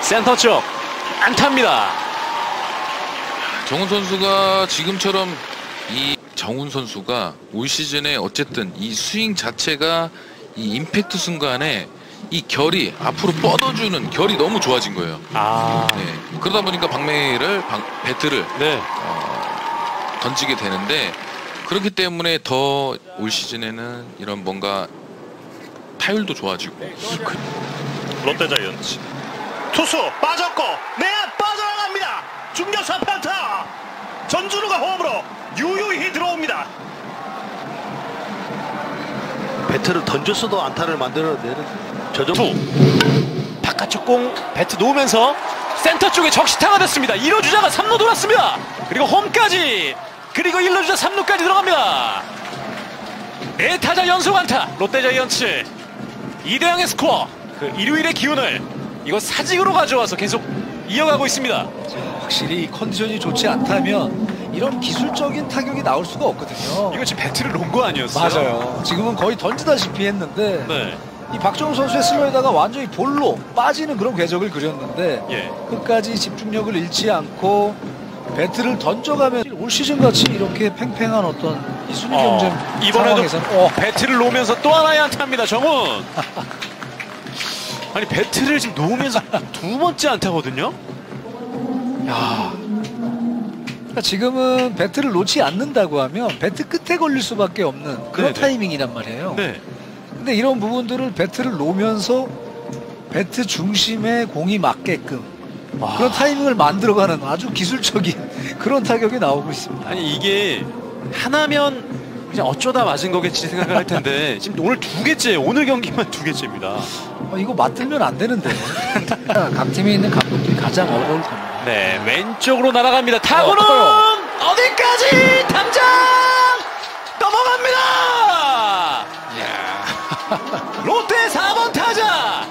센터 쪽 안타입니다. 정훈 선수가 지금처럼 이 정훈 선수가 올 시즌에 어쨌든 이 스윙 자체가 이 임팩트 순간에 이 결이 앞으로 뻗어주는 결이 너무 좋아진 거예요. 네. 그러다 보니까 배트를 네. 던지게 되는데 그렇기 때문에 더 올 시즌에는 이런 뭔가 타율도 좋아지고. 롯데자이언츠 투수 빠졌고 내야 빠져나갑니다. 중견수 안타. 전준우가 홈으로 유유히 들어옵니다. 배트를 던졌어도 안타를 만들어내는 투 바깥쪽 공 배트 놓으면서 센터 쪽에 적시타가 됐습니다. 1루 주자가 3루 돌았습니다. 그리고 홈까지, 그리고 1루 주자 3루까지 들어갑니다. 4타자 연속 안타. 롯데자이언츠 2대0의 스코어. 그 일요일의 기운을 이거 사직으로 가져와서 계속 이어가고 있습니다. 확실히 컨디션이 좋지 않다면 이런 기술적인 타격이 나올 수가 없거든요. 이거 지금 배트를 놓은 거 아니었어요? 맞아요. 지금은 거의 던지다시피 했는데 네. 이 박정우 선수의 슬라이더가 완전히 볼로 빠지는 그런 궤적을 그렸는데 예. 끝까지 집중력을 잃지 않고 배트를 던져가면 올 시즌 같이 이렇게 팽팽한 어떤 이 순위 경쟁 이번에도 상황에서는 배트를 놓으면서 또 하나의 안타입니다. 정훈. 아니 배트를 지금 놓으면서 두 번째 안타거든요. 야, 그러니까 지금은 배트를 놓지 않는다고 하면 배트 끝에 걸릴 수밖에 없는 그런 네네. 타이밍이란 말이에요. 네. 근데 이런 부분들을 배트를 놓으면서 배트 중심에 공이 맞게끔 그런 타이밍을 만들어가는 아주 기술적인 그런 타격이 나오고 있습니다. 아니 이게 하나면 그냥 어쩌다 맞은 거겠지 생각을 할 텐데 지금 오늘 두 개째, 오늘 경기만 두 개째입니다. 이거 맞들면 안 되는데. 각 팀에 있는 감독들이 가장 어려울 겁니다. 네, 왼쪽으로 날아갑니다. 타구는 어디까지 당장 넘어갑니다. 롯데 4번 타자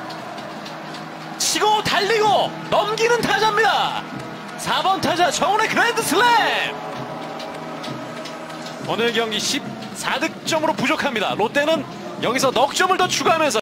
치고 달리고 넘기는 타자입니다. 4번 타자 정훈의 그랜드 슬램. 오늘 경기 14득점으로 부족합니다. 롯데는 여기서 넉 점을 더 추가하면서